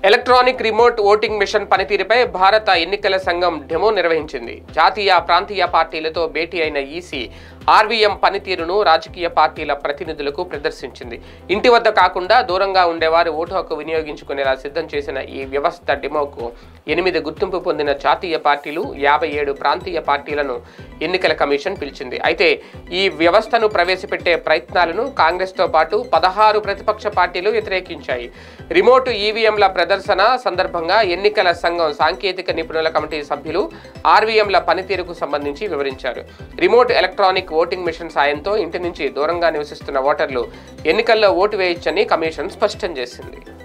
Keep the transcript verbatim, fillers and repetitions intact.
Electronic remote voting machine పనితీరుపై భారత ఎన్నికల సంఘం డెమో నిర్వహించింది. జాతీయ ప్రాంతీయ పార్టీలతో భేటీ అయిన ఈసీ ఆర్వీఎం పనితీరును రాజకీయ పార్టీల ప్రతినిధులకు ప్రదర్శించింది. ఇంటి వద్ద కాకుండా దూరంగా ఉండేవారు ఓటు హక్కు వినియోగించుకునేలా సిద్ధం చేసిన ఈ వ్యవస్థ డెమోకు ఎనిమిది గుర్తింపు పొందిన జాతీయ పార్టీలు, యాభై ఏడు ప్రాంతీయ పార్టీలను ఎన్నికల కమిషన్ పిలిచింది. అయితే ఈ వ్యవస్థను ప్రవేశపెట్టే ప్రయత్నాలను కాంగ్రెస్తో పాటు పదహారు ప్రతిపక్ష పార్టీలు వ్యతిరేకించాయి. రిమోట్ ఈవీఎంల ప్రదర్శన సందర్భంగా ఎన్నికల సంఘం సాంకేతిక నిపుణుల కమిటీ సభ్యులు ఆర్వీఎంల పనితీరుకు సంబంధించి వివరించారు. రిమోట్ ఎలక్ట్రానిక్ ఓటింగ్ మిషన్ సాయంతో ఇంటి నుంచి దూరంగా నివసిస్తున్న ఓటర్లు ఎన్నికల్లో ఓటు వేయొచ్చని కమిషన్ స్పష్టం చేసింది.